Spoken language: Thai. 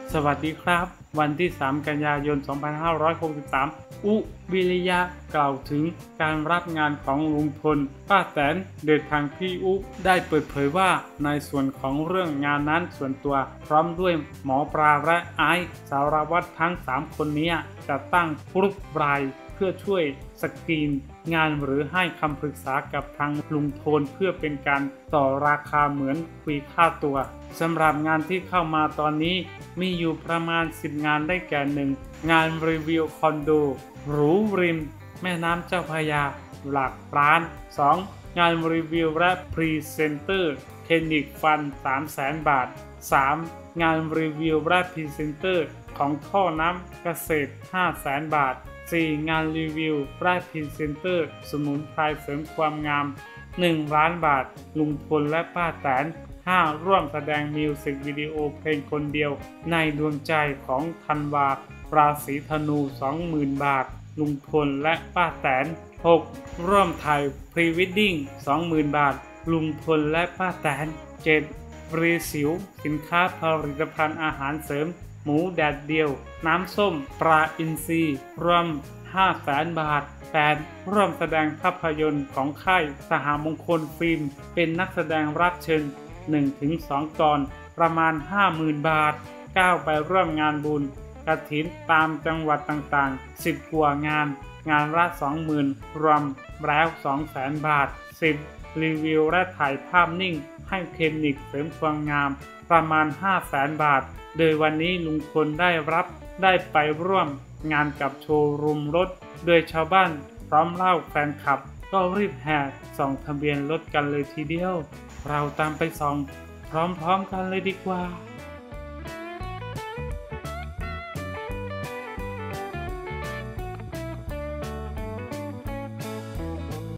สวัสดีครับวันที่ 3 กันยายน 2563 อุวิริยะกล่าวถึงการรับงานของลุงพลป้าแตนโดยทางพี่อุได้เปิดเผยว่าในส่วนของเรื่องงานนั้นส่วนตัวพร้อมด้วยหมอปลาและไอซ์สารวัตรทั้ง3คนนี้จะตั้งกรุ๊ปไลน์เพื่อช่วยสกรีนงานหรือให้คำปรึกษากับทางลุงโทนเพื่อเป็นการต่อราคาเหมือนคุยค่าตัวสำหรับงานที่เข้ามาตอนนี้มีอยู่ประมาณ10งานได้แก่1งานรีวิวคอนโดหรูริมแม่น้ำเจ้าพระยาหลักล้าน2งานรีวิวและพรีเซนเตอร์คลินิกฟัน 300,000 บาท3งานรีวิวและพรีเซนเตอร์ของท่อน้ำเกษตร 500,000 บาท4งานรีวิวและพรีเซนเตอร์สมุนไพรเสริมความงาม1ล้านบาทลุงพลและป้าแตน5ร่วมแสดงมิวสิกวิดีโอเพลงคนเดียวในดวงใจของธันวาราศีธนู 20,000 บาทลุงพลและป้าแตน6ร่วมถ่ายพรีวิดดิ้ง 20,000 บาทลุงพลและป้าแตน7รีสิวสินค้าผลิตภัณฑ์อาหารเสริมหมูแดดเดียวน้ำส้มปลาอินทรีรวม 500,000 บาท8ร่วมแสดงภาพยนตร์ของค่ายสหมงคลฟิล์มเป็นนักแสดงรับเชิญ 1-2 ตอนประมาณ 50,000 บาท9ไปร่วมงานบุญกฐินตามจังหวัดต่างๆ10กว่างานละ 20,000 รวมแล้ว 200,000 บาท10รีวิวและถ่ายภาพนิ่งให้คลินิกเสริมความงามประมาณ 500,000 บาทโดยวันนี้ลุงพลได้ไปร่วมงานกับโชว์รูมรถโดยชาวบ้านพร้อมเล่าแฟนคลับก็รีบแห่ส่องทะเบียนรถกันเลยทีเดียวเราตามไปส่องพร้อมๆกันเลยดีกว่า